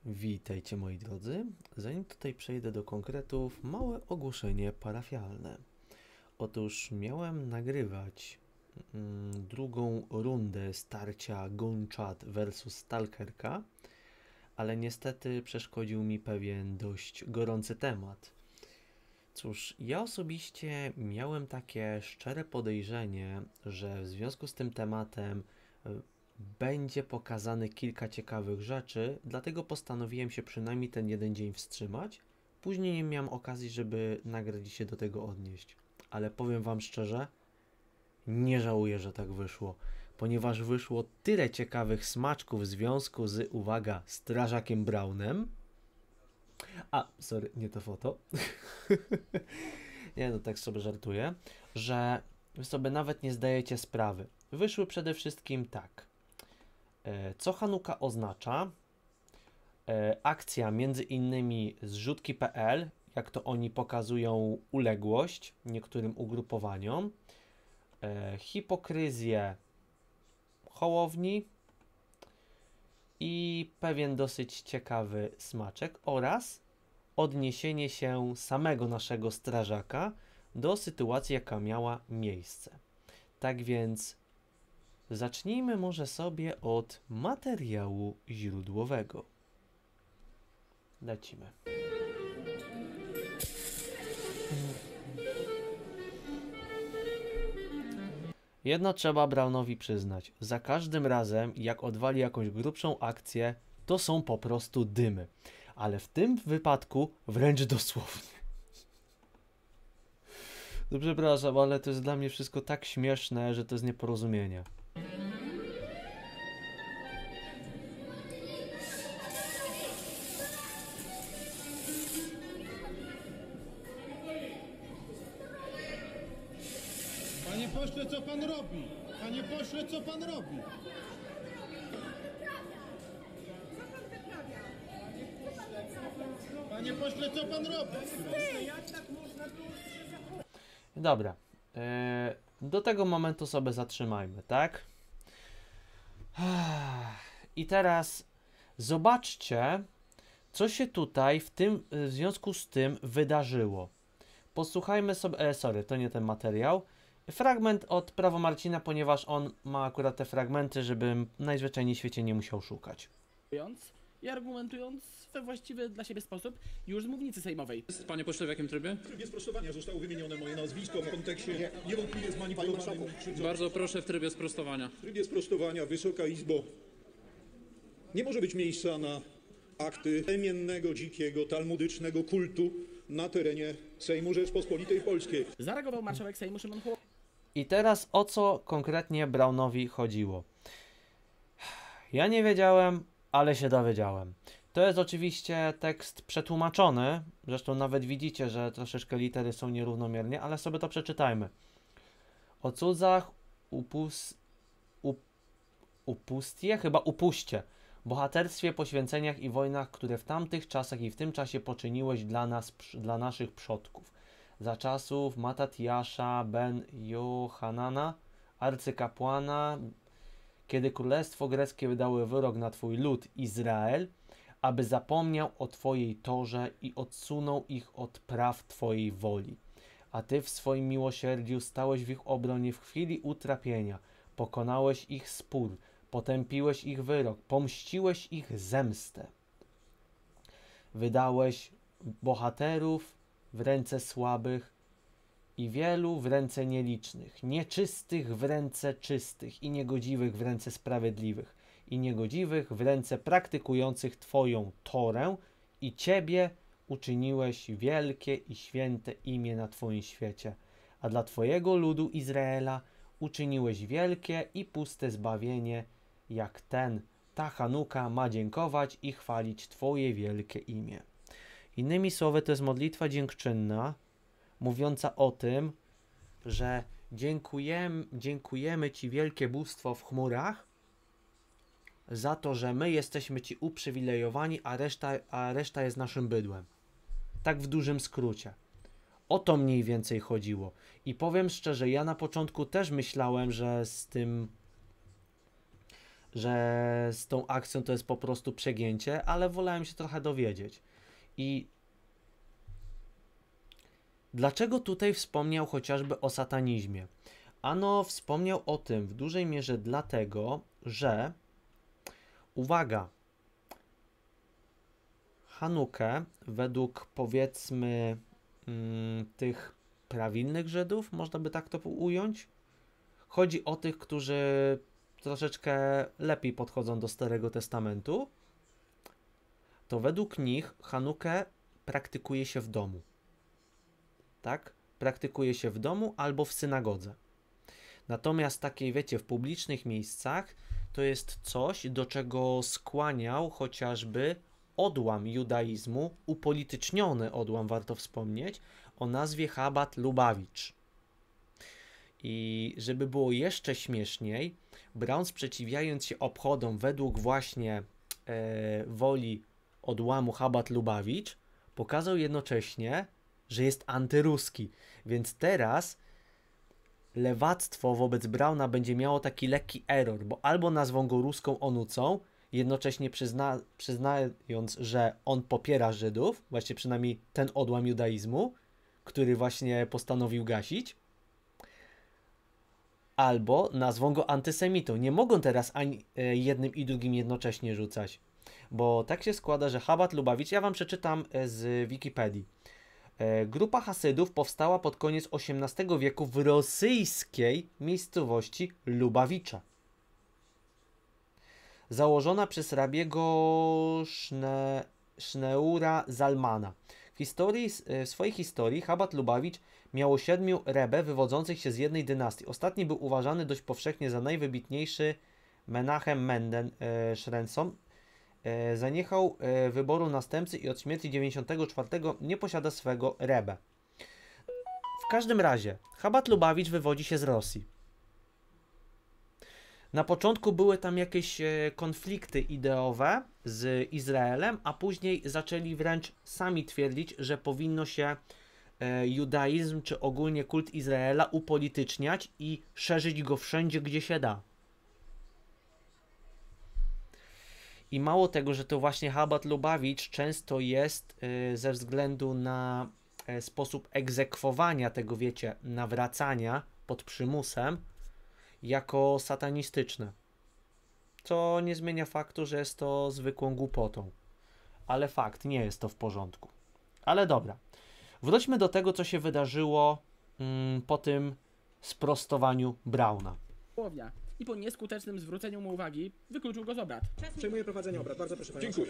Witajcie moi drodzy. Zanim tutaj przejdę do konkretów, małe ogłoszenie parafialne. Otóż miałem nagrywać drugą rundę starcia Gonchat vs Stalkerka, ale niestety przeszkodził mi pewien dość gorący temat. Cóż, ja osobiście miałem takie szczere podejrzenie, że w związku z tym tematem będzie pokazane kilka ciekawych rzeczy, dlatego postanowiłem się przynajmniej ten jeden dzień wstrzymać. Później nie miałem okazji, żeby nagrać się do tego odnieść. Ale powiem wam szczerze, nie żałuję, że tak wyszło, ponieważ wyszło tyle ciekawych smaczków w związku z, uwaga, Strażakiem Brownem. A, sorry, nie to foto. Nie, no tak sobie żartuję, że wy sobie nawet nie zdajecie sprawy. Wyszły przede wszystkim tak. Co Hanuka oznacza? Akcja między innymi zrzutki.pl, jak to oni pokazują uległość niektórym ugrupowaniom, hipokryzję Hołowni i pewien dosyć ciekawy smaczek oraz odniesienie się samego naszego strażaka do sytuacji, jaka miała miejsce. Tak więc zacznijmy może sobie od materiału źródłowego. Lecimy. Jedno trzeba Brownowi przyznać. Za każdym razem, jak odwali jakąś grubszą akcję, to są po prostu dymy. Ale w tym wypadku wręcz dosłownie. No przepraszam, ale to jest dla mnie wszystko tak śmieszne, że to jest nieporozumienie. Panie pośle, co pan robi? Panie pośle, co pan robi? Panie pośle, co pan robi? Dobra. Do tego momentu sobie zatrzymajmy, tak? I teraz zobaczcie, co się tutaj w związku z tym wydarzyło. Posłuchajmy sobie, sorry, to nie ten materiał. Fragment od Prawo Marcina, ponieważ on ma akurat te fragmenty, żebym najzwyczajniej w świecie nie musiał szukać. I argumentując we właściwy dla siebie sposób już z mównicy sejmowej. Panie pośle, w jakim trybie? W trybie sprostowania zostało wymienione moje nazwisko w kontekście niewątpliwie zmanipulowanym. Bardzo proszę w trybie sprostowania. W trybie sprostowania, Wysoka Izbo, nie może być miejsca na akty plemiennego, dzikiego, talmudycznego kultu na terenie Sejmu Rzeczpospolitej Polskiej. Zareagował marszałek Sejmu Szymon Hołownia. I teraz o co konkretnie Brownowi chodziło? Ja nie wiedziałem, ale się dowiedziałem. To jest oczywiście tekst przetłumaczony, zresztą nawet widzicie, że troszeczkę litery są nierównomiernie, ale sobie to przeczytajmy. O cudzach upuście, bohaterstwie, poświęceniach i wojnach, które w tamtych czasach i w tym czasie poczyniłeś dla nas, dla naszych przodków. Za czasów Matatiasza ben Johanana, arcykapłana, kiedy królestwo greckie wydało wyrok na twój lud Izrael, aby zapomniał o twojej torze i odsunął ich od praw twojej woli. A ty w swoim miłosierdziu stałeś w ich obronie w chwili utrapienia, pokonałeś ich spór, potępiłeś ich wyrok, pomściłeś ich zemstę. Wydałeś bohaterów w ręce słabych i wielu w ręce nielicznych, nieczystych w ręce czystych i niegodziwych w ręce sprawiedliwych i niegodziwych w ręce praktykujących Twoją Torę i Ciebie uczyniłeś wielkie i święte imię na Twoim świecie, a dla Twojego ludu Izraela uczyniłeś wielkie i puste zbawienie, jak ta Hanuka ma dziękować i chwalić Twoje wielkie imię. Innymi słowy, to jest modlitwa dziękczynna, mówiąca o tym, że dziękujemy Ci, wielkie bóstwo w chmurach, za to, że my jesteśmy Ci uprzywilejowani, a reszta jest naszym bydłem. Tak w dużym skrócie. O to mniej więcej chodziło. I powiem szczerze, ja na początku też myślałem, że że z tą akcją to jest po prostu przegięcie, ale wolałem się trochę dowiedzieć. I dlaczego tutaj wspomniał chociażby o satanizmie? Ano wspomniał o tym w dużej mierze dlatego, że uwaga, Hanukę według powiedzmy tych prawilnych Żydów, można by tak to ująć, chodzi o tych, którzy troszeczkę lepiej podchodzą do Starego Testamentu, to według nich Hanukę praktykuje się w domu. Tak? Praktykuje się w domu albo w synagodze. Natomiast takiej, wiecie, w publicznych miejscach to jest coś, do czego skłaniał chociażby odłam judaizmu, upolityczniony odłam, warto wspomnieć, o nazwie Chabad Lubawicz. I żeby było jeszcze śmieszniej, Braun, sprzeciwiając się obchodom według właśnie woli odłamu Chabad Lubawicz, pokazał jednocześnie, że jest antyruski. Więc teraz lewactwo wobec Brauna będzie miało taki lekki error, bo albo nazwą go ruską onucą, jednocześnie przyznając, że on popiera Żydów, właśnie przynajmniej ten odłam judaizmu, który właśnie postanowił gasić, albo nazwą go antysemitą. Nie mogą teraz ani jednym i drugim jednocześnie rzucać, bo tak się składa, że Chabad Lubawicz, ja wam przeczytam z Wikipedii. Grupa Hasydów powstała pod koniec XVIII wieku w rosyjskiej miejscowości Lubawicza. Założona przez rabiego Szneura Zalmana. W swojej historii Chabad Lubawicz miało 7 rebę wywodzących się z jednej dynastii. Ostatni był uważany dość powszechnie za najwybitniejszy. Menachem Menden Szrenson zaniechał wyboru następcy i od śmierci 94 nie posiada swego rebę. W każdym razie Chabad Lubawicz wywodzi się z Rosji. Na początku były tam jakieś konflikty ideowe z Izraelem, a później zaczęli wręcz sami twierdzić, że powinno się judaizm czy ogólnie kult Izraela upolityczniać i szerzyć go wszędzie, gdzie się da. I mało tego, że to właśnie Chabad Lubawicz często jest ze względu na sposób egzekwowania tego, wiecie, nawracania pod przymusem, jako satanistyczne. Co nie zmienia faktu, że jest to zwykłą głupotą. Ale fakt, nie jest to w porządku. Ale dobra. Wróćmy do tego, co się wydarzyło po tym sprostowaniu Brauna. I po nieskutecznym zwróceniu mu uwagi wykluczył go z obrad. Przejmuję prowadzenie obrad. Bardzo proszę, panie. Dziękuję.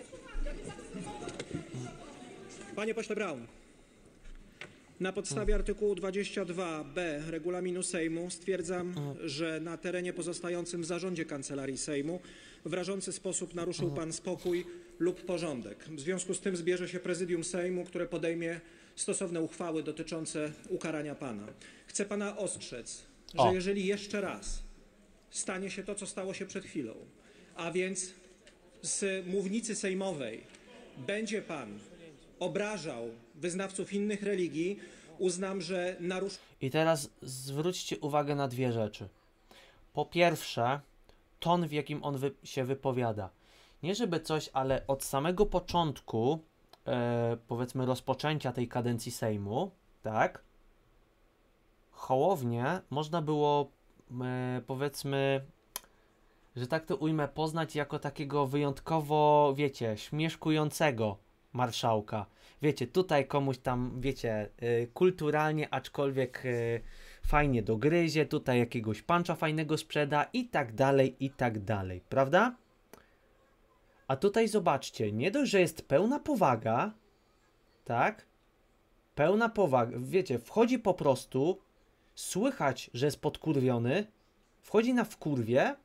Panie pośle Braun, na podstawie artykułu 22b regulaminu Sejmu stwierdzam, że na terenie pozostającym w zarządzie Kancelarii Sejmu w rażący sposób naruszył pan spokój lub porządek. W związku z tym zbierze się Prezydium Sejmu, które podejmie stosowne uchwały dotyczące ukarania pana. Chcę pana ostrzec, że jeżeli jeszcze raz stanie się to, co stało się przed chwilą, a więc z mównicy sejmowej będzie pan obrażał wyznawców innych religii, uznam, że naruszył... I teraz zwróćcie uwagę na dwie rzeczy. Po pierwsze, ton, w jakim on się wypowiada. Nie żeby coś, ale od samego początku, powiedzmy rozpoczęcia tej kadencji Sejmu, tak, Hołownię można było, powiedzmy, że tak to ujmę, poznać jako takiego wyjątkowo, wiecie, śmieszkującego marszałka. Wiecie, tutaj komuś tam, wiecie, kulturalnie, aczkolwiek fajnie dogryzie, tutaj jakiegoś pancza fajnego sprzeda i tak dalej, prawda? A tutaj zobaczcie, nie dość, że jest pełna powaga, tak? Pełna powaga, wiecie, wchodzi po prostu, słychać, że jest podkurwiony, wchodzi na wkurwie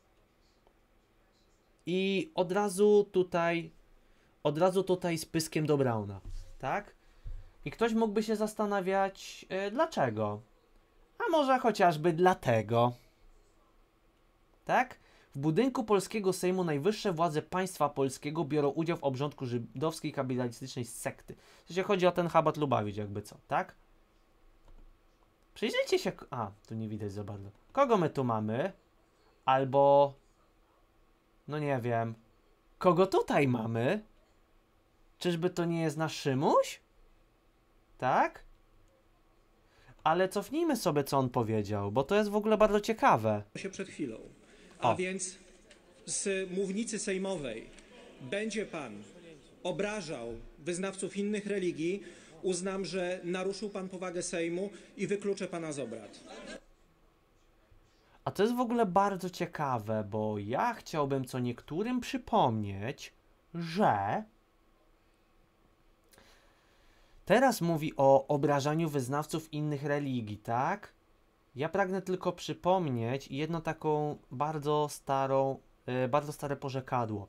i od razu tutaj z pyskiem do Brauna, tak? I ktoś mógłby się zastanawiać, dlaczego? A może chociażby dlatego, tak? W budynku polskiego Sejmu najwyższe władze państwa polskiego biorą udział w obrządku żydowskiej kapitalistycznej sekty. Jeśli chodzi o ten Chabad Lubawicz, jakby co, tak? Przyjrzyjcie się... A, tu nie widać za bardzo. Kogo my tu mamy? Albo No nie wiem. Kogo tutaj mamy? Czyżby to nie jest nasz Szymuś? Tak? Ale cofnijmy sobie, co on powiedział, bo to jest w ogóle bardzo ciekawe. się przed chwilą. A O. więc z mównicy sejmowej będzie pan obrażał wyznawców innych religii, uznam, że naruszył pan powagę Sejmu i wykluczę pana z obrad. A to jest w ogóle bardzo ciekawe, bo ja chciałbym co niektórym przypomnieć, że teraz mówi o obrażaniu wyznawców innych religii, tak? Ja pragnę tylko przypomnieć jedno taką bardzo stare porzekadło.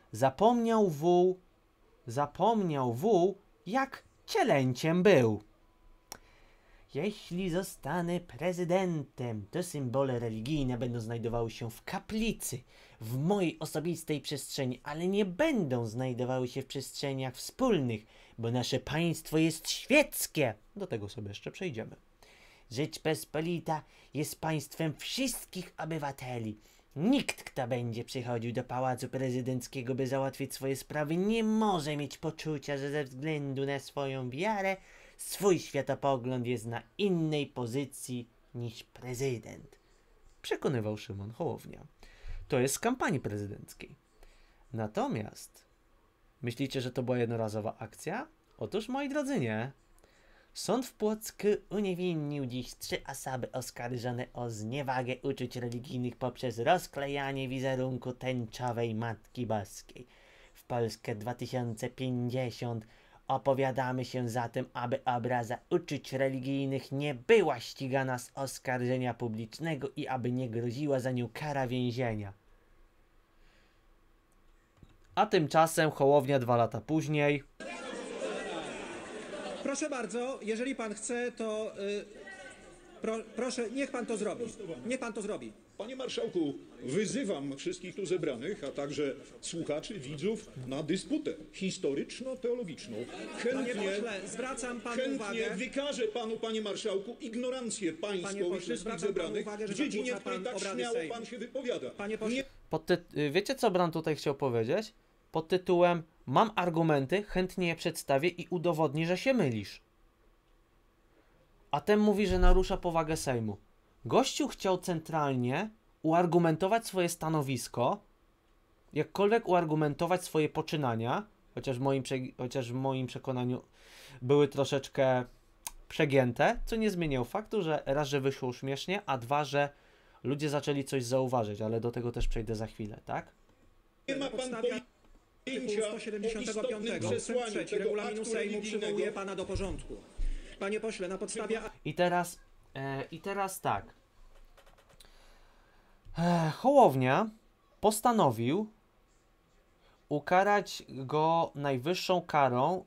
Zapomniał wół, jak cielęciem był. Jeśli zostanę prezydentem, to symbole religijne będą znajdowały się w kaplicy, w mojej osobistej przestrzeni, ale nie będą znajdowały się w przestrzeniach wspólnych, bo nasze państwo jest świeckie. Do tego sobie jeszcze przejdziemy. Rzeczpospolita jest państwem wszystkich obywateli. Nikt, kto będzie przychodził do Pałacu Prezydenckiego, by załatwić swoje sprawy, nie może mieć poczucia, że ze względu na swoją wiarę swój światopogląd jest na innej pozycji niż prezydent. Przekonywał Szymon Hołownia. To jest z kampanii prezydenckiej. Natomiast myślicie, że to była jednorazowa akcja? Otóż, moi drodzy, nie. Sąd w Płocku uniewinnił dziś 3 osoby oskarżone o zniewagę uczuć religijnych poprzez rozklejanie wizerunku tęczowej Matki Boskiej. W Polskę 2050 opowiadamy się za tym, aby obraza uczuć religijnych nie była ścigana z oskarżenia publicznego i aby nie groziła za nią kara więzienia. A tymczasem Hołownia 2 lata później. Proszę bardzo, jeżeli pan chce, to proszę, niech pan to zrobi. Niech pan to zrobi. Panie marszałku, wyzywam wszystkich tu zebranych, a także słuchaczy, widzów na dysputę historyczno-teologiczną. Panie pośle, zwracam panu Chętnie uwagę. wykażę panu, panie marszałku, ignorancję pańską Panie i pośle, wszystkich zwracam panu zebranych uwagę, że w dziedzinie, w zakłóca której pan tak obrady śmiało Sejmu. pan się wypowiada. Panie pośle, Wiecie, co Bran tutaj chciał powiedzieć? Pod tytułem mam argumenty, chętnie je przedstawię i udowodnię, że się mylisz. A ten mówi, że narusza powagę Sejmu. Gościu chciał centralnie uargumentować swoje stanowisko, jakkolwiek uargumentować swoje poczynania, chociaż w moim przekonaniu były troszeczkę przegięte, co nie zmieniał faktu, że raz, że wyszło śmiesznie, a dwa, że ludzie zaczęli coś zauważyć, ale do tego też przejdę za chwilę, tak? Nie ma na pan podstawie artykułu pojęcia o 175 istotnym ust. przesłaniu 3 tego regulaminu aktu Sejmu religijnego. przywołuje pana do porządku. Panie pośle, na podstawie I teraz tak. Hołownia postanowił ukarać go najwyższą karą,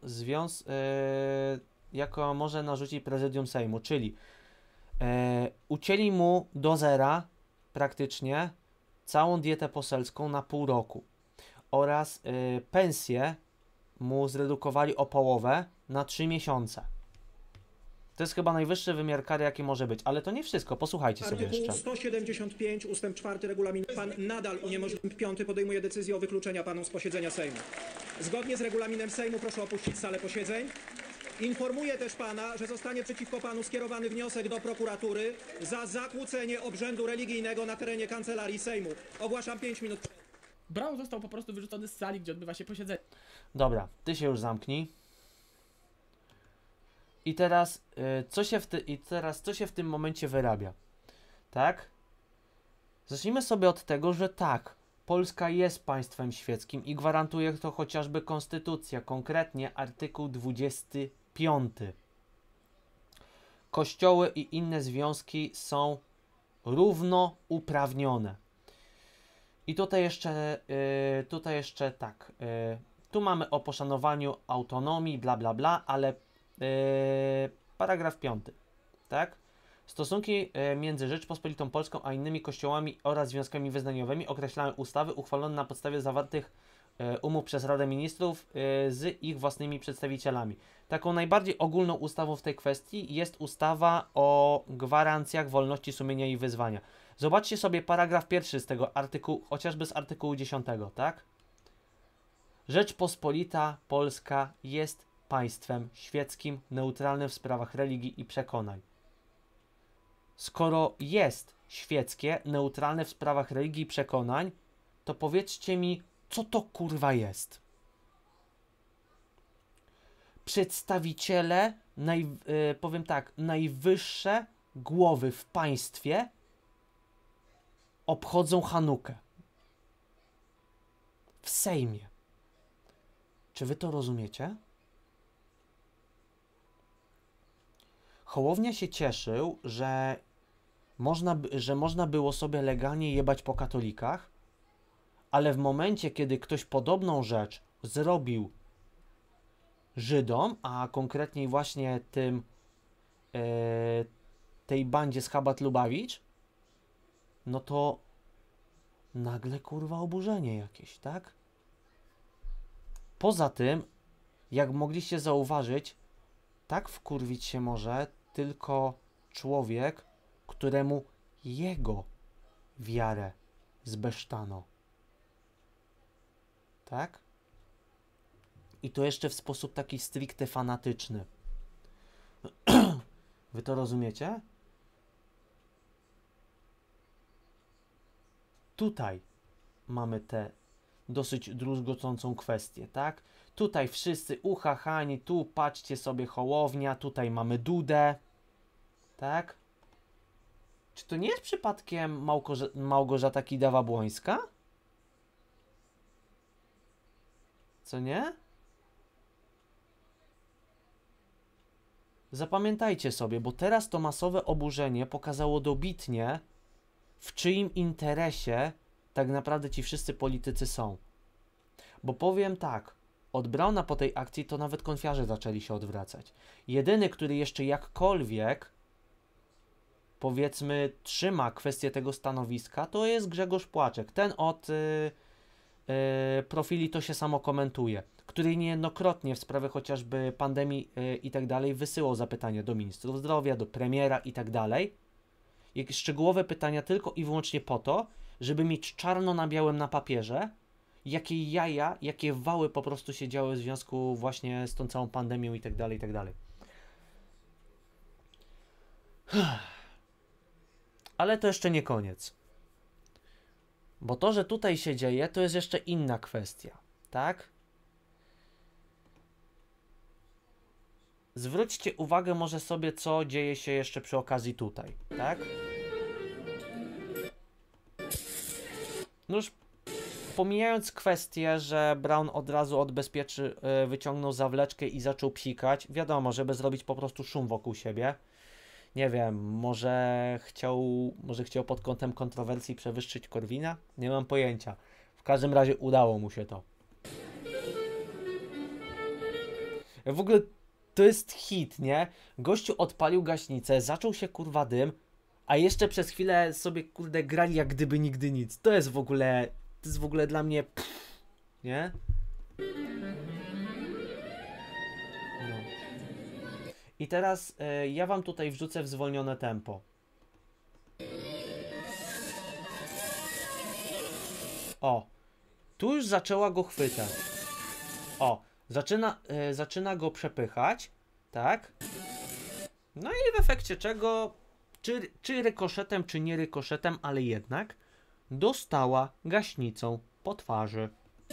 jaką może narzucić prezydium Sejmu, czyli ucięli mu do zera praktycznie całą dietę poselską na pół roku oraz pensję mu zredukowali o połowę na 3 miesiące. To jest chyba najwyższy wymiar kary, jaki może być, ale to nie wszystko, posłuchajcie sobie artykuł jeszcze. 175 ust. 4 regulaminu. Pan nadal uniemożliwia. 5 podejmuje decyzję o wykluczeniu panu z posiedzenia Sejmu. Zgodnie z regulaminem Sejmu proszę opuścić salę posiedzeń. Informuję też pana, że zostanie przeciwko panu skierowany wniosek do prokuratury za zakłócenie obrzędu religijnego na terenie kancelarii Sejmu. Ogłaszam 5 minut. Brown został po prostu wyrzucony z sali, gdzie odbywa się posiedzenie. Dobra, ty się już zamknij. I teraz, co się w tym momencie wyrabia? Tak? Zacznijmy sobie od tego, że tak, Polska jest państwem świeckim i gwarantuje to chociażby konstytucja, konkretnie artykuł 25. Kościoły i inne związki są równouprawnione. I tutaj jeszcze tak, tu mamy o poszanowaniu autonomii, bla bla bla, ale paragraf 5, tak? Stosunki między Rzeczpospolitą Polską a innymi kościołami oraz związkami wyznaniowymi określają ustawy uchwalone na podstawie zawartych umów przez Radę Ministrów z ich własnymi przedstawicielami. Taką najbardziej ogólną ustawą w tej kwestii jest ustawa o gwarancjach wolności sumienia i wyznania. Zobaczcie sobie paragraf pierwszy z tego artykułu, chociażby z artykułu 10, tak? Rzeczpospolita Polska jest państwem świeckim, neutralnym w sprawach religii i przekonań. Skoro jest świeckie, neutralne w sprawach religii i przekonań, to powiedzcie mi, co to kurwa jest? Przedstawiciele, powiem tak, najwyższe głowy w państwie obchodzą Hanukę. W Sejmie. Czy wy to rozumiecie? Hołownia się cieszył, że można było sobie legalnie jebać po katolikach, ale w momencie, kiedy ktoś podobną rzecz zrobił Żydom, a konkretniej właśnie tej bandzie z Chabad-Lubawicz, no to nagle kurwa oburzenie jakieś, tak? Poza tym, jak mogliście zauważyć, tak wkurwić się może tylko człowiek, któremu jego wiarę zbesztano. Tak? I to jeszcze w sposób taki stricte fanatyczny. Wy to rozumiecie? Tutaj mamy tę dosyć druzgocącą kwestię, tak? Tutaj wszyscy uchachani, tu patrzcie sobie Hołownia, tutaj mamy Dudę, tak? Czy to nie jest przypadkiem Małgorzata Kidawa-Błońska? Co nie? Zapamiętajcie sobie, bo teraz to masowe oburzenie pokazało dobitnie, w czyim interesie tak naprawdę ci wszyscy politycy są. Bo powiem tak, od Brauna po tej akcji to nawet konfiarze zaczęli się odwracać. Jedyny, który jeszcze jakkolwiek, powiedzmy, trzyma kwestię tego stanowiska, to jest Grzegorz Płaczek. Ten od profili to się samo komentuje, który niejednokrotnie w sprawie chociażby pandemii i tak dalej wysyłał zapytania do ministrów zdrowia, do premiera i tak dalej. Jakieś szczegółowe pytania tylko i wyłącznie po to, żeby mieć czarno na białym na papierze, jakie jaja, jakie wały po prostu się działy w związku właśnie z tą całą pandemią i tak dalej, i tak dalej. Ale to jeszcze nie koniec. Bo to, że tutaj się dzieje, to jest jeszcze inna kwestia, tak? Zwróćcie uwagę może sobie, co dzieje się jeszcze przy okazji tutaj, tak? No już pomijając kwestię, że Braun od razu wyciągnął zawleczkę i zaczął psikać, wiadomo, żeby zrobić po prostu szum wokół siebie. Nie wiem, może chciał pod kątem kontrowersji przewyższyć Korwina? Nie mam pojęcia. W każdym razie udało mu się to. W ogóle to jest hit, nie? Gościu odpalił gaśnicę, zaczął się kurwa dym, a jeszcze przez chwilę sobie kurde grali jak gdyby nigdy nic. To jest w ogóle dla mnie nie? No. I teraz ja wam tutaj wrzucę w zwolnione tempo. O, tu już zaczęła go chwytać. O, zaczyna go przepychać, tak? No i w efekcie czego, czy rykoszetem, czy nie rykoszetem, ale jednak dostała gaśnicą po twarzy.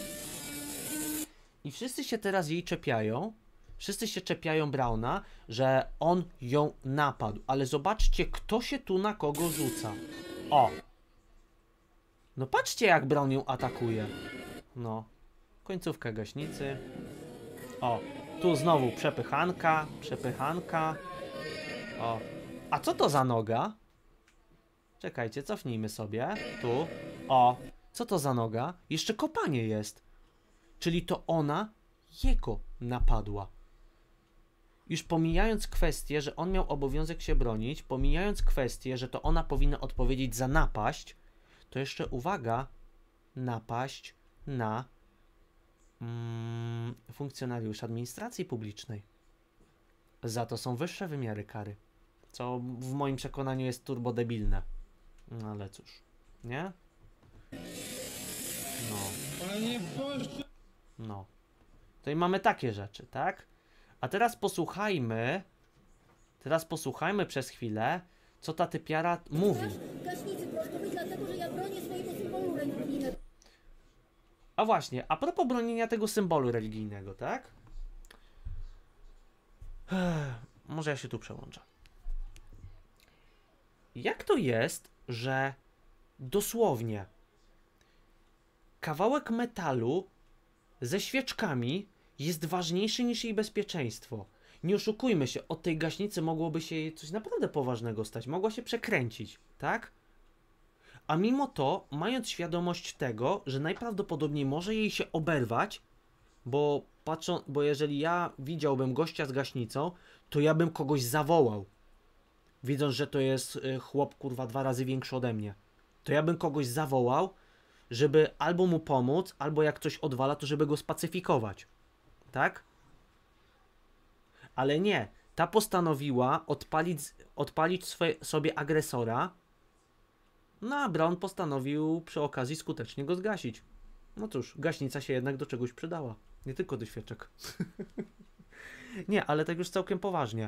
I wszyscy się teraz jej czepiają. Wszyscy się czepiają Brauna, że on ją napadł. Ale zobaczcie, kto się tu na kogo rzuca. O! No patrzcie, jak Braun ją atakuje. No. Końcówka gaśnicy. O. Tu znowu przepychanka. Przepychanka. O. A co to za noga? Czekajcie, cofnijmy sobie. Tu. O. Co to za noga? Jeszcze kopanie jest. Czyli to ona jego napadła. Już pomijając kwestię, że on miał obowiązek się bronić, pomijając kwestię, że to ona powinna odpowiedzieć za napaść, to jeszcze uwaga, napaść na funkcjonariuszy administracji publicznej. Za to są wyższe wymiary kary, co w moim przekonaniu jest turbodebilne. No ale cóż, nie? No, Panie pośle, no. To i mamy takie rzeczy, tak? A teraz posłuchajmy przez chwilę, co ta typiara mówi. Gaśnicy prostowej, dlatego że ja bronię swojego symbolu religijnego. A właśnie, a propos bronienia tego symbolu religijnego, tak? Może ja się tu przełączę. Jak to jest, że dosłownie kawałek metalu ze świeczkami jest ważniejszy niż jej bezpieczeństwo? Nie oszukujmy się, od tej gaśnicy mogłoby się jej coś naprawdę poważnego stać. Mogła się przekręcić, tak? A mimo to, mając świadomość tego, że najprawdopodobniej może jej się oberwać, bo jeżeli ja widziałbym gościa z gaśnicą, to ja bym kogoś zawołał. Widząc, że to jest chłop, kurwa, 2 razy większy ode mnie. To ja bym kogoś zawołał, żeby albo mu pomóc, albo jak coś odwala, to żeby go spacyfikować. Tak? Ale nie. Ta postanowiła odpalić sobie agresora, no a Braun postanowił przy okazji skutecznie go zgasić. No cóż, gaśnica się jednak do czegoś przydała. Nie tylko do świeczek. Nie, ale tak już całkiem poważnie.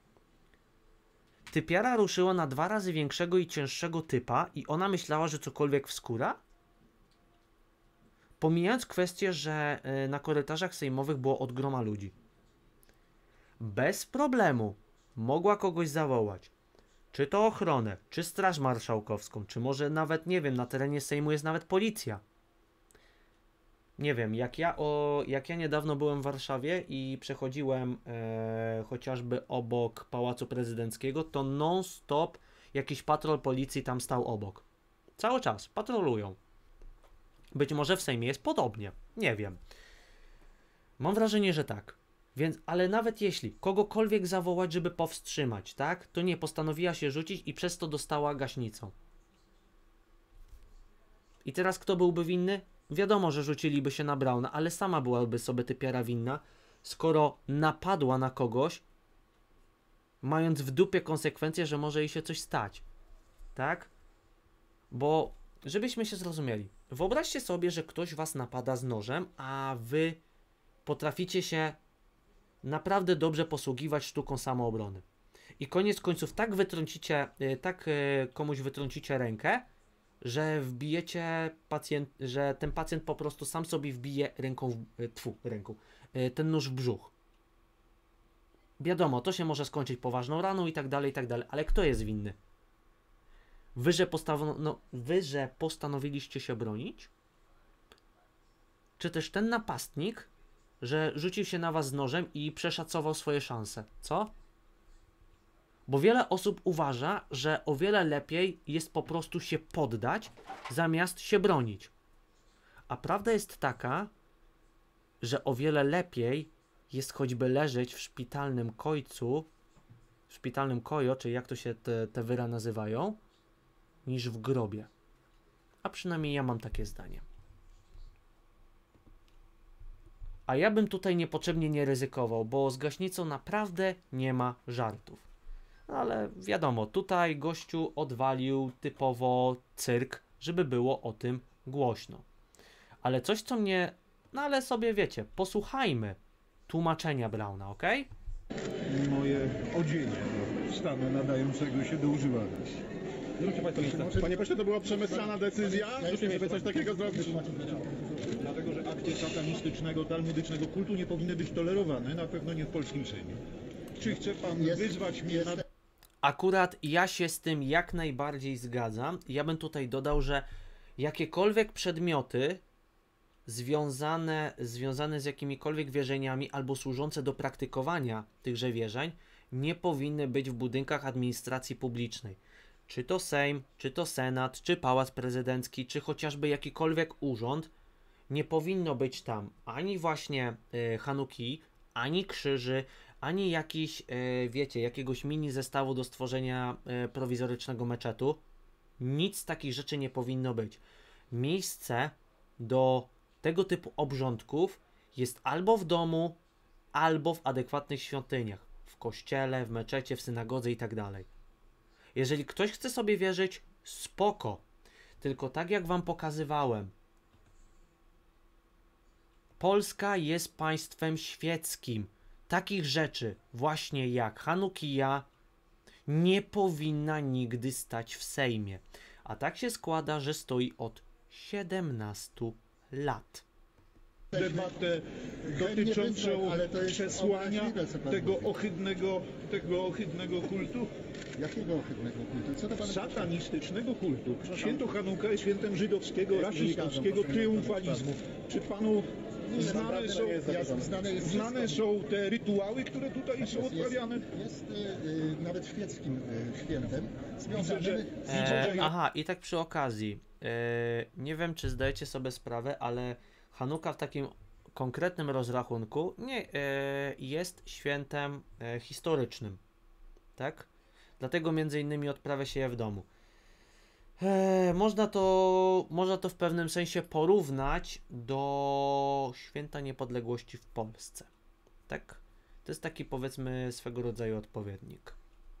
Typiara ruszyła na 2 razy większego i cięższego typa i ona myślała, że cokolwiek wskóra? Pomijając kwestię, że na korytarzach sejmowych było od groma ludzi. Bez problemu mogła kogoś zawołać. Czy to ochronę, czy straż marszałkowską, czy może nawet, nie wiem, na terenie Sejmu jest nawet policja. Nie wiem, jak ja niedawno byłem w Warszawie i przechodziłem chociażby obok Pałacu Prezydenckiego, to non-stop jakiś patrol policji tam stał obok. Cały czas patrolują. Być może w Sejmie jest podobnie, nie wiem. Mam wrażenie, że tak. Więc, ale nawet jeśli kogokolwiek zawołać, żeby powstrzymać, tak? To nie, postanowiła się rzucić i przez to dostała gaśnicą. I teraz kto byłby winny? Wiadomo, że rzuciliby się na Brauna, ale sama byłaby sobie typiara winna, skoro napadła na kogoś, mając w dupie konsekwencje, że może jej się coś stać. Tak? Bo, żebyśmy się zrozumieli, wyobraźcie sobie, że ktoś was napada z nożem, a wy potraficie się naprawdę dobrze posługiwać sztuką samoobrony. I koniec końców tak komuś wytrącicie rękę, że wbijecie że ten pacjent po prostu sam sobie wbije ten nóż w brzuch. Wiadomo, to się może skończyć poważną raną i tak dalej, ale kto jest winny? Wy, że postanowiliście się bronić? Czy też ten napastnik, że rzucił się na was z nożem i przeszacował swoje szanse, co? Bo wiele osób uważa, że o wiele lepiej jest po prostu się poddać, zamiast się bronić. A prawda jest taka, że o wiele lepiej jest choćby leżeć w szpitalnym kojo, czy jak to się te wyra nazywają, niż w grobie. A przynajmniej ja mam takie zdanie. A ja bym tutaj niepotrzebnie nie ryzykował, bo z gaśnicą naprawdę nie ma żartów. No ale wiadomo, tutaj gościu odwalił typowo cyrk, żeby było o tym głośno. Ale coś, co mnie... No ale sobie wiecie, posłuchajmy tłumaczenia Brauna, ok? Moje odzienie do stanu nadającego się do używania. Panie pośle, to była przemyślana decyzja, żeby coś takiego zrobić? Dlatego, że akty satanistycznego, talmudycznego kultu nie powinny być tolerowane, na pewno nie w polskim Sejmie. Czy chce pan wyzwać mnie na... Akurat ja się z tym jak najbardziej zgadzam. Ja bym tutaj dodał, że jakiekolwiek przedmioty związane z jakimikolwiek wierzeniami albo służące do praktykowania tychże wierzeń nie powinny być w budynkach administracji publicznej. Czy to Sejm, czy to Senat, czy Pałac Prezydencki, czy chociażby jakikolwiek urząd, nie powinno być tam ani właśnie Hanuki, ani krzyży, ani jakiś, jakiegoś mini zestawu do stworzenia prowizorycznego meczetu. Nic z takich rzeczy nie powinno być. Miejsce do tego typu obrządków jest albo w domu, albo w adekwatnych świątyniach. W kościele, w meczecie, w synagodze i tak dalej. Jeżeli ktoś chce sobie wierzyć, spoko. Tylko tak jak wam pokazywałem, Polska jest państwem świeckim. Takich rzeczy właśnie jak Hanukija nie powinna nigdy stać w Sejmie. A tak się składa, że stoi od 17 lat. Debatę dotyczącą przesłania tego ohydnego kultu? Jakiego ohydnego kultu? Co to pan... Satanistycznego kultu. Święto Hanuka jest świętem żydowskiego, rasistowskiego triumfalizmu. Czy panu znane są te rytuały, które tutaj są odprawiane? Jest nawet świeckim świętem związanym Aha, i tak przy okazji, nie wiem czy zdajecie sobie sprawę, ale Hanuka w takim konkretnym rozrachunku nie jest świętem historycznym, tak? Dlatego między innymi odprawia się je w domu. Można to w pewnym sensie porównać do Święta Niepodległości w Polsce, tak? To jest taki, powiedzmy, swego rodzaju odpowiednik.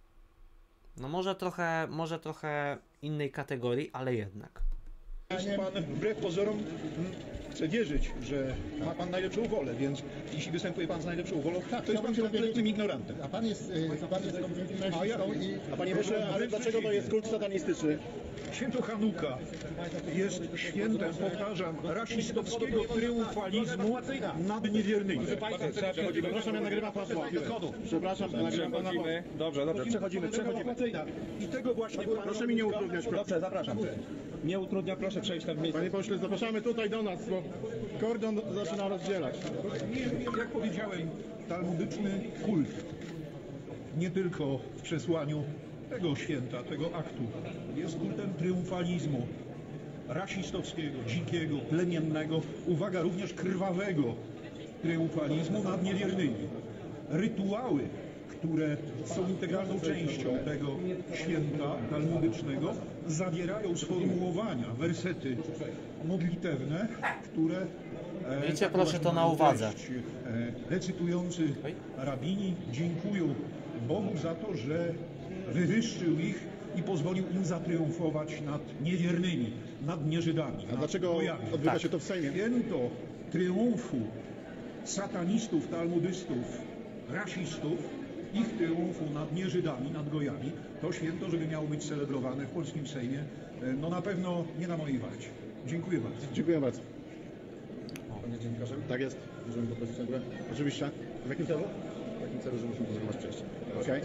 No może trochę innej kategorii, ale jednak. Jest pan wbrew pozorom chce wierzyć, że ma pan najlepszą wolę, więc jeśli występuje pan z najlepszą wolą, to jest pan kompletnym ignorantem. A pan jest konfesjonalistą i... A panie proszę, ale dlaczego to jest kult satanistyczny? Święto Hanuka jest świętem, powtarzam, rasistowskiego triumfalizmu nad niewiernymi. Przepraszam, ja nagrywam pan słowa. Przepraszam, nagrywam pana słowa. Dobrze, przechodzimy. I tego właśnie Proszę mi nie utrudniać. Dobrze, zapraszam. Nie utrudnia, proszę przejść tam w miejsce. Panie pośle, zapraszamy tutaj do nas, bo kordon zaczyna rozdzielać. Jak powiedziałem, talmudyczny kult nie tylko w przesłaniu tego święta, tego aktu jest kultem triumfalizmu rasistowskiego, dzikiego, plemiennego, uwaga, również krwawego triumfalizmu nad niewiernymi. Rytuały, które są integralną częścią tego święta talmudycznego, zawierają sformułowania, wersety modlitewne, które Miejcie proszę to na uwadze. recytujący rabini dziękują Bogu za to, że wywyższył ich i pozwolił im zatriumfować nad niewiernymi, nad nieżydami. A dlaczego odbywa się to w Sejmie? Święto triumfu satanistów, talmudystów, rasistów, ich triumfu nad nieżydami, nad gojami, to święto, żeby miało być celebrowane w polskim Sejmie, no na pewno nie na mojej warcie. Dziękuję bardzo. Dziękuję bardzo. Pan jest dziennikarzem? Tak jest. Możemy poprosić na górę? Oczywiście. W jakim celu? W jakim celu, że musimy pozwolić przejść. Okej.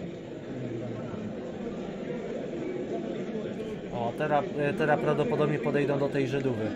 O, teraz prawdopodobnie podejdą do tej Żydówy.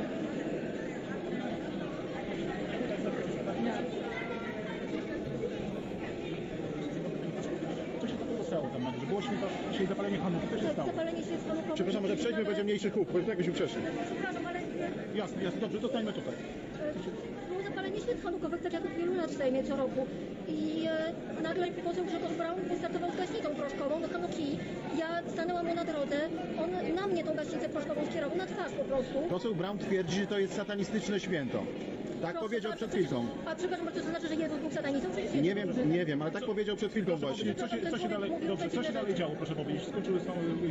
Było święto, dzisiaj zapalenie Hanuki, co się stało? Zapalenie się z Hanuką. Przepraszam, może przejdźmy, będzie mniejszy huk, bo tak byśmy przeszli. Przepraszam, ale Jasne, jasne, dobrze, zostańmy tutaj. było zapalenie świec hanukowych, tak jak od wielu lat w Sejmie co roku. I nagle poseł Grzegorz Braun wystartował z gaśnicą proszkową do Hanuki. Ja stanęłam mu na drodze, on na mnie tą gaśnicę proszkową skierował na twarz po prostu. Poseł Braun twierdzi, że to jest satanistyczne święto. Tak Proszę powiedział bardzo, przed chwilką. A przepraszam, czy to znaczy, że Jezus był satanistą? Nie wiem, ale tak powiedział przed chwilką właśnie. Co się dalej działo, proszę powiedzieć? Skończyły z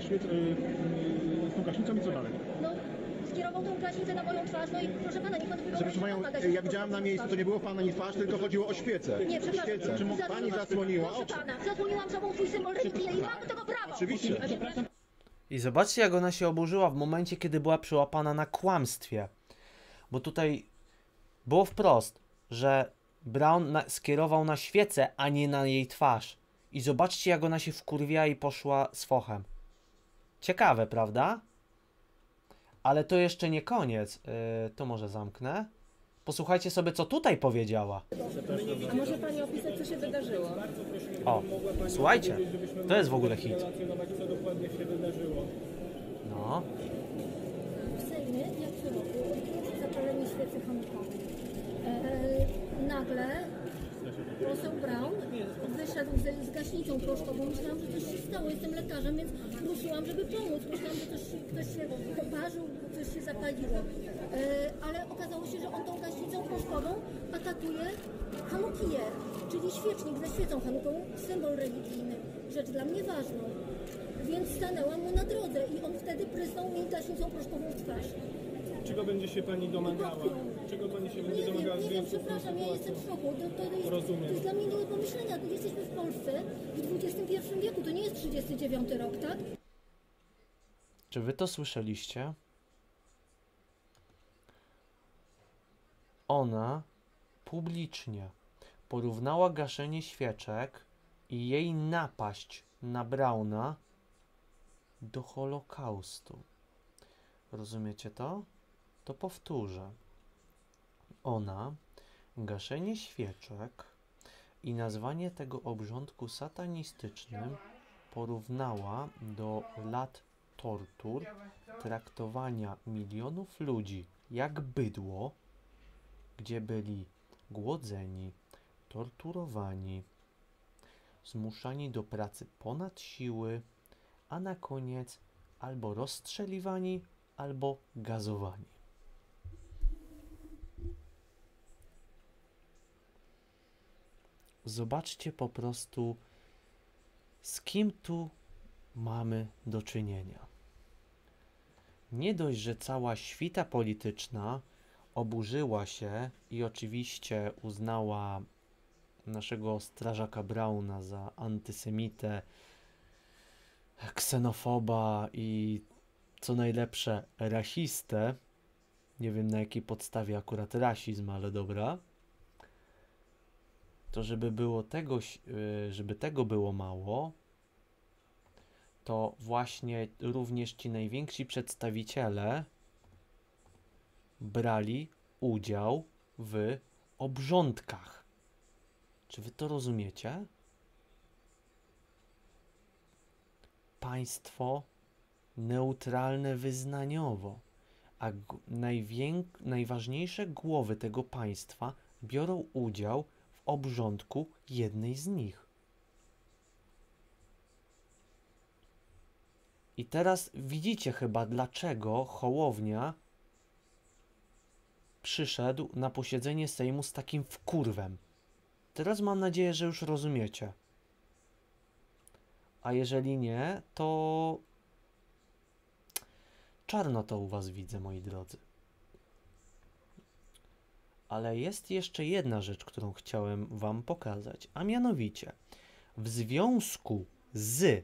tą gaśnicą i co dalej? No, skierował tą gaśnicę na moją twarz, no i proszę pana, niech pan wygląda. Proszę panią, ja widziałem na miejscu, to nie było pana ani twarz, tylko chodziło o świecę. Nie, przepraszam. Świecę. Pani zasłoniła Proszę oczy. pana, zasłoniłam sobą twój symbol religii i mam do tego prawo. Oczywiście. I zobaczcie, jak ona się oburzyła w momencie, kiedy była przyłapana na kłamstwie. Bo tutaj było wprost, że Braun skierował na świecę, a nie na jej twarz. I zobaczcie, jak ona się wkurwiła i poszła z fochem. Ciekawe, prawda? Ale to jeszcze nie koniec. To może zamknę. Posłuchajcie sobie, co tutaj powiedziała. A może pani opisać, co się wydarzyło? O, słuchajcie, to jest w ogóle hit. No. W Sejmie, jak co roku, zapalenie świecy hanukowej. Nagle poseł Braun wyszedł z gaśnicą proszkową. Myślałam, że coś się stało. Jestem lekarzem, więc ruszyłam, żeby pomóc. Myślałam, że ktoś się poparzył, coś się zapaliło. Ale okazało się, że on tą gaśnicą proszkową atakuje Hanukiję. czyli świecznik ze świecą Hanuką, symbol religijny, rzecz dla mnie ważną. Więc stanęłam mu na drodze i on wtedy prysnął mi gaśnicą proszkową w twarz. Czego będzie się pani domagała? Czego pani się będzie domagała w Nie wiem, związku z tą przepraszam, ja jestem w sytuacją? szoku. To Rozumiem. jest dla mnie nie do pomyślenia. Jesteśmy w Polsce w XXI wieku, to nie jest 39 rok, tak? Czy wy to słyszeliście? Ona publicznie porównała gaszenie świeczek i jej napaść na Brauna do Holokaustu. Rozumiecie to? To powtórzę. Ona gaszenie świeczek i nazwanie tego obrządku satanistycznym porównała do lat tortur, traktowania milionów ludzi jak bydło, gdzie byli głodzeni, torturowani, zmuszani do pracy ponad siły, a na koniec albo rozstrzeliwani, albo gazowani. Zobaczcie po prostu, z kim tu mamy do czynienia. Nie dość, że cała świta polityczna oburzyła się i oczywiście uznała naszego strażaka Brauna za antysemitę, ksenofoba i co najlepsze rasistę. Nie wiem na jakiej podstawie akurat rasizm, ale dobra. To żeby tego było mało, to właśnie również ci najwięksi przedstawiciele brali udział w obrządkach. Czy wy to rozumiecie? Państwo neutralne wyznaniowo, a najważniejsze głowy tego państwa biorą udział w obrządku jednej z nich. I teraz widzicie chyba, dlaczego Hołownia przyszedł na posiedzenie Sejmu z takim wkurwem. Teraz mam nadzieję, że już rozumiecie. A jeżeli nie, to czarno to u was widzę, moi drodzy. Ale jest jeszcze jedna rzecz, którą chciałem wam pokazać, a mianowicie w związku z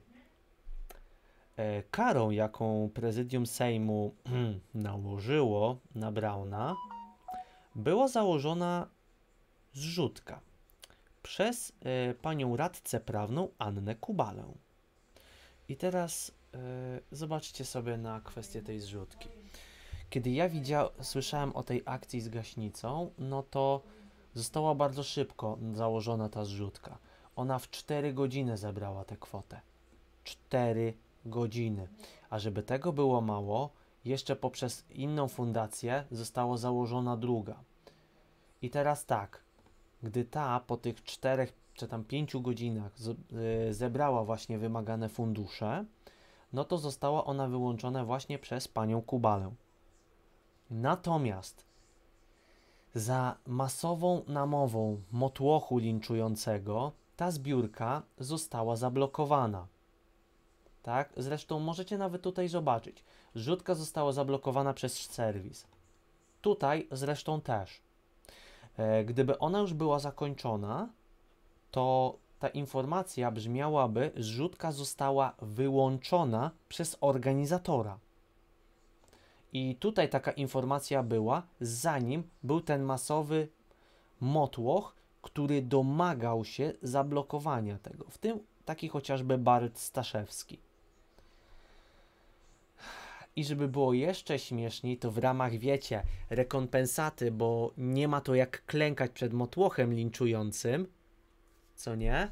karą, jaką prezydium Sejmu nałożyło na Brauna, była założona zrzutka przez panią radcę prawną Annę Kubalę. I teraz zobaczcie sobie na kwestię tej zrzutki. Kiedy ja słyszałem o tej akcji z gaśnicą, no to została bardzo szybko założona ta zrzutka. Ona w 4 godziny zebrała tę kwotę. 4 godziny. A żeby tego było mało, jeszcze poprzez inną fundację została założona druga. I teraz tak, gdy ta po tych 4 czy tam 5 godzinach zebrała właśnie wymagane fundusze, no to została ona wyłączona właśnie przez panią Kubalę. Natomiast za masową namową motłochu linczującego ta zbiórka została zablokowana. Tak? Zresztą możecie nawet tutaj zobaczyć. Zrzutka została zablokowana przez serwis. Tutaj zresztą też. Gdyby ona już była zakończona, to ta informacja brzmiałaby: zrzutka została wyłączona przez organizatora. I tutaj taka informacja była, zanim był ten masowy motłoch, który domagał się zablokowania tego. W tym taki chociażby Bart Staszewski. I żeby było jeszcze śmieszniej, to w ramach, wiecie, rekompensaty, bo nie ma to jak klękać przed motłochem linczującym, co nie?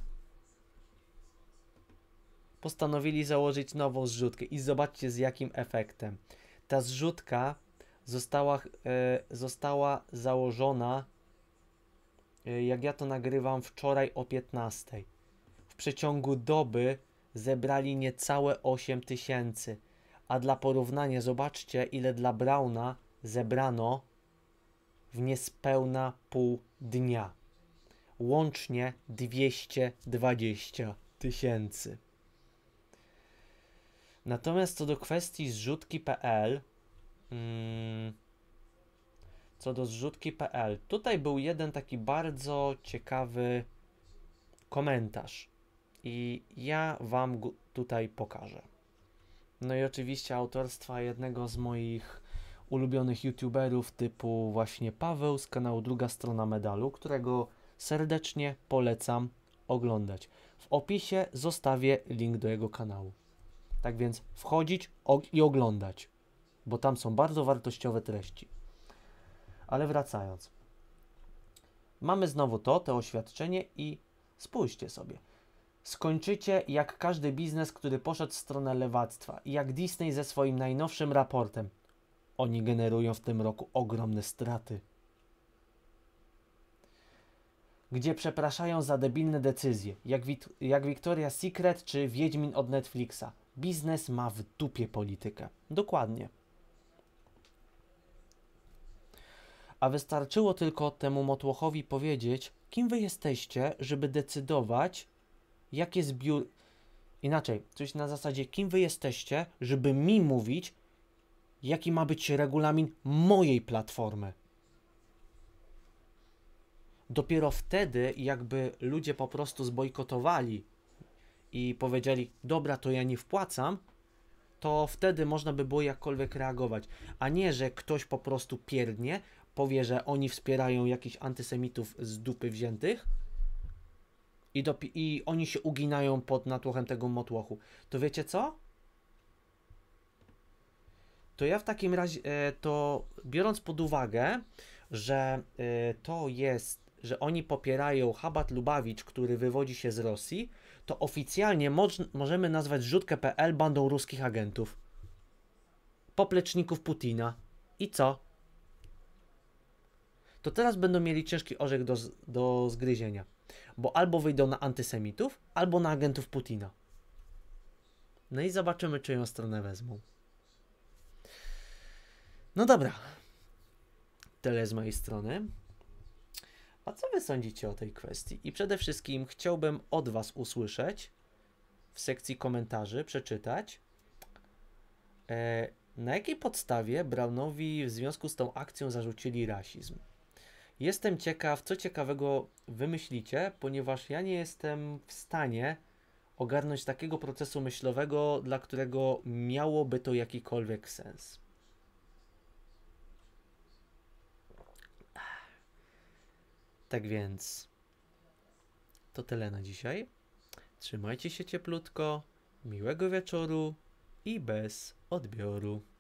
Postanowili założyć nową zrzutkę i zobaczcie z jakim efektem. Ta zrzutka została założona, jak ja to nagrywam, wczoraj o 15. W przeciągu doby zebrali niecałe 8 000. A dla porównania zobaczcie, ile dla Brauna zebrano w niespełna pół dnia. łącznie 220 000. Natomiast co do kwestii zrzutki.pl, tutaj był jeden taki bardzo ciekawy komentarz i ja wam go tutaj pokażę. No i oczywiście autorstwa jednego z moich ulubionych youtuberów typu właśnie Paweł z kanału Druga Strona Medalu, którego serdecznie polecam oglądać. W opisie zostawię link do jego kanału. Tak więc wchodzić i oglądać, bo tam są bardzo wartościowe treści. Ale wracając. Mamy znowu to oświadczenie i spójrzcie sobie. Skończycie jak każdy biznes, który poszedł w stronę lewactwa i jak Disney ze swoim najnowszym raportem. Oni generują w tym roku ogromne straty. Gdzie przepraszają za debilne decyzje, jak Victoria's Secret czy Wiedźmin od Netflixa. Biznes ma w dupie politykę. Dokładnie. A wystarczyło tylko temu motłochowi powiedzieć, kim wy jesteście, żeby decydować, jakie zbiór... Inaczej, coś na zasadzie, kim wy jesteście, żeby mi mówić, jaki ma być regulamin mojej platformy. Dopiero wtedy, jakby ludzie po prostu zbojkotowali i powiedzieli, dobra, to ja nie wpłacam, to wtedy można by było jakkolwiek reagować. A nie, że ktoś po prostu pierdnie, powie, że oni wspierają jakichś antysemitów z dupy wziętych i oni się uginają pod natłochem tego motłochu. To wiecie co? To ja w takim razie, to biorąc pod uwagę, że to jest, że oni popierają Chabad Lubawicz, który wywodzi się z Rosji, to oficjalnie możemy nazwać zrzutkę.pl bandą ruskich agentów. Popleczników Putina. I co? To teraz będą mieli ciężki orzech do zgryzienia. Bo albo wyjdą na antysemitów, albo na agentów Putina. No i zobaczymy, czyją stronę wezmą. No dobra. Tyle z mojej strony. A co wy sądzicie o tej kwestii? I przede wszystkim chciałbym od was usłyszeć, w sekcji komentarzy przeczytać, na jakiej podstawie Brownowi w związku z tą akcją zarzucili rasizm. Jestem ciekaw, co ciekawego wymyślicie, ponieważ ja nie jestem w stanie ogarnąć takiego procesu myślowego, dla którego miałoby to jakikolwiek sens. Tak więc to tyle na dzisiaj. Trzymajcie się cieplutko, miłego wieczoru i bez odbioru.